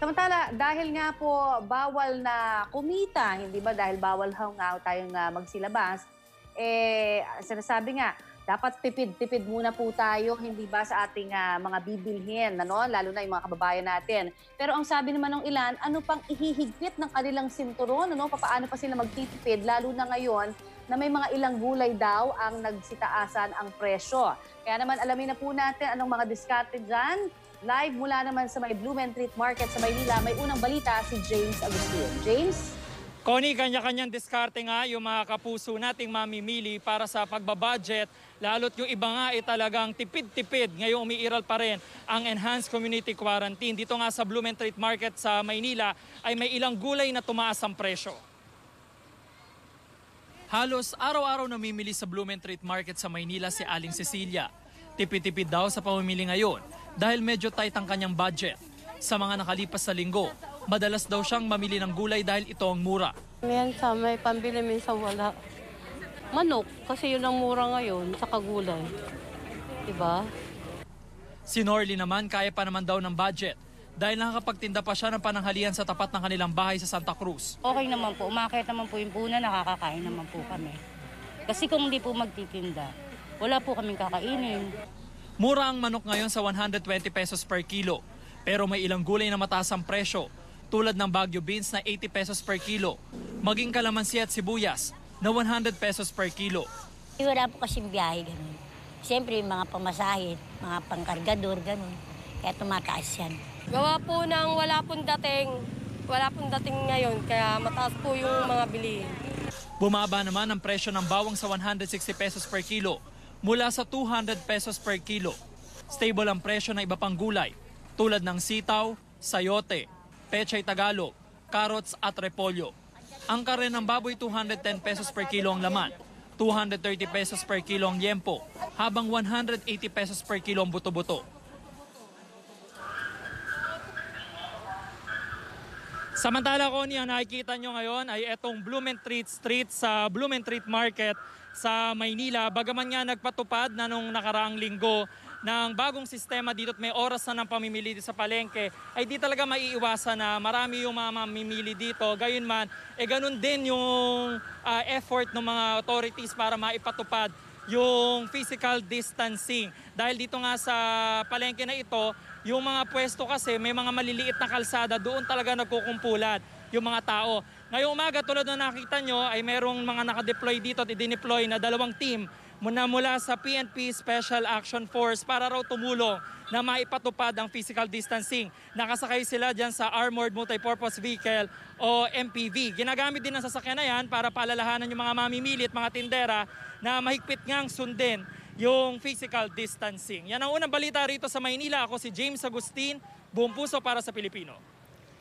Samantala, dahil nga po bawal na kumita, hindi ba dahil bawal nga tayong magsilabas, sinasabi nga, dapat tipid-tipid muna po tayo, hindi ba sa ating mga bibilhin, ano? Lalo na yung mga kababayan natin. Pero ang sabi naman ng ilan, ano pang ihihigpit ng kanilang sinturon? Ano? Paano pa sila magtitipid? Lalo na ngayon na may mga ilang gulay daw ang nagsitaasan ang presyo. Kaya naman alamin na po natin anong mga diskarte dyan. Live mula naman sa may Blumentritt Market sa Maynila, may unang balita si James Agustin. James? Connie, kanya-kanyang diskarte nga yung mga kapuso nating mamimili para sa pagbabudget. Lalo't yung iba nga ay talagang tipid-tipid. Ngayong umiiral pa rin ang enhanced community quarantine. Dito nga sa Blumentritt Market sa Maynila ay may ilang gulay na tumaas ang presyo. Halos araw-araw namimili sa Blumentritt Market sa Maynila si Aling Cecilia. Tipid-tipid daw sa pamimili ngayon dahil medyo tight ang kanyang budget. Sa mga nakalipas na linggo, madalas daw siyang mamili ng gulay dahil ito ang mura. Minsan may pambili, minsan wala. Manok, kasi yun ang mura ngayon, saka gulay. Diba? Si Norly naman kaya pa naman daw ng budget dahil nakakapagtinda pa siya ng pananghalian sa tapat ng kanilang bahay sa Santa Cruz. Okay naman po, umakit naman po yung punan, nakakakain naman po kami. Kasi kung hindi po magtitinda, wala po kaming kakainin. Mura ang manok ngayon sa 120 pesos per kilo. Pero may ilang gulay na mataas ang presyo, tulad ng Baguio beans na 80 pesos per kilo, maging kalamansi at sibuyas na 100 pesos per kilo. Wala po kasing biyahe, ganun. Siyempre, mga pamasahe, mga pangkargador, ganun. Kaya tumataas yan. Gawa po ng wala pong dating ngayon, kaya mataas po yung mga bilihin. Bumaba naman ang presyo ng bawang sa 160 pesos per kilo, mula sa 200 pesos per kilo. Stable ang presyo ng iba pang gulay, tulad ng sitaw, sayote, pechay Tagalog, carrots at repolyo. Ang karne ng baboy 210 pesos per kilo ang laman, 230 pesos per kilo ang yempo, habang 180 pesos per kilo ang buto-buto. Samantala, Connie, ang nakikita nyo ngayon ay itong Blumentritt Street sa Blumentritt Market sa Maynila. Bagaman nga nagpatupad na nung nakaraang linggo ng bagong sistema dito at may oras na ng pamimili sa palengke, ay di talaga maiiwasan na marami yung mga mamimili dito. Gayunman, ganun din yung effort ng mga authorities para maipatupad yung physical distancing. Dahil dito nga sa palengke na ito, yung mga pwesto kasi may mga maliliit na kalsada, doon talaga nagkukumpulan yung mga tao. Ngayong umaga, tulad na nakita nyo, ay merong mga nakadeploy dito at i-deploy na 2 team mula sa PNP Special Action Force para raw tumulong na maipatupad ang physical distancing. Nakasakay sila dyan sa Armored Multipurpose Vehicle o MPV. Ginagamit din ang sasakyan na yan para paalalahanan yung mga mamimili at mga tindera na mahigpit ngang sundin yung physical distancing. Yan ang unang balita rito sa Maynila. Ako si James Agustin, buong puso para sa Pilipino.